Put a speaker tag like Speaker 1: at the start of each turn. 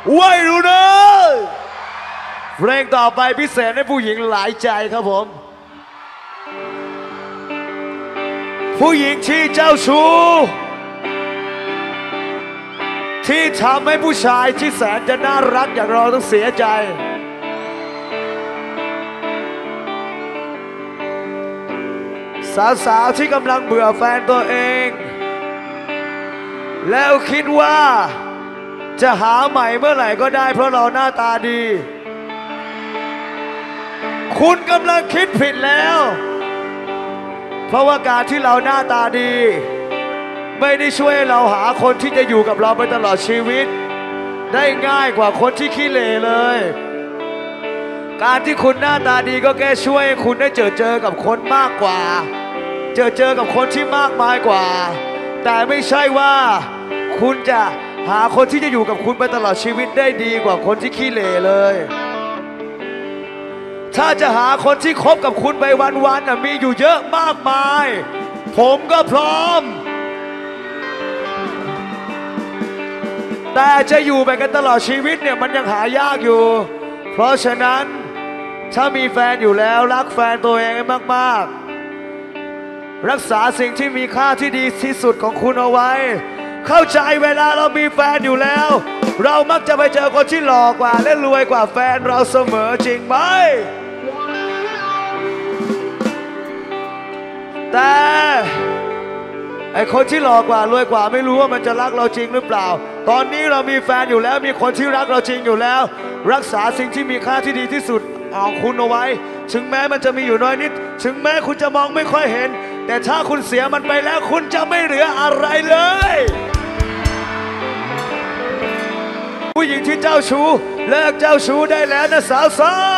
Speaker 1: ไว้รู้นะเพลงต่อไปพิเศษให้ผู้หญิงหลายใจครับผมผู้หญิงที่เจ้าชู้ที่ทำให้ผู้ชายที่แสนจะน่ารักอย่างเราต้องเสียใจสาวๆที่กำลังเบื่อแฟนตัวเองแล้วคิดว่าจะหาใหม่เมื่อไหร่ก็ได้เพราะเราหน้าตาดีคุณกำลังคิดผิดแล้วเพราะว่าการที่เราหน้าตาดีไม่ได้ช่วยให้เราหาคนที่จะอยู่กับเราไปตลอดชีวิตได้ง่ายกว่าคนที่ขี้เหร่เลยการที่คุณหน้าตาดีก็แค่ช่วยให้คุณได้เจอกับคนมากกว่าเจอกับคนที่มากมายกว่าแต่ไม่ใช่ว่าคุณจะหาคนที่จะอยู่กับคุณไปตลอดชีวิตได้ดีกว่าคนที่ขี้เหร่เลยถ้าจะหาคนที่คบกับคุณไปวันๆมีอยู่เยอะมากมายผมก็พร้อมแต่จะอยู่ไปกันตลอดชีวิตเนี่ยมันยังหายากอยู่เพราะฉะนั้นถ้ามีแฟนอยู่แล้วรักแฟนตัวเองให้มากๆรักษาสิ่งที่มีค่าที่ดีที่สุดของคุณเอาไว้เข้าใจเวลาเรามีแฟนอยู่แล้วเรามักจะไปเจอคนที่หล่อกว่าและรวยกว่าแฟนเราเสมอจริงไหมแต่ไอคนที่หล่อกว่ารวยกว่าไม่รู้ว่ามันจะรักเราจริงหรือเปล่าตอนนี้เรามีแฟนอยู่แล้วมีคนที่รักเราจริงอยู่แล้วรักษาสิ่งที่มีค่าที่ดีที่สุดของคุณเอาไว้ถึงแม้มันจะมีอยู่น้อยนิดถึงแม้คุณจะมองไม่ค่อยเห็นแต่ถ้าคุณเสียมันไปแล้วคุณจะไม่เหลืออะไรเลยผู้หญิงที่เจ้าชู้เลิกเจ้าชู้ได้แล้วนะสาว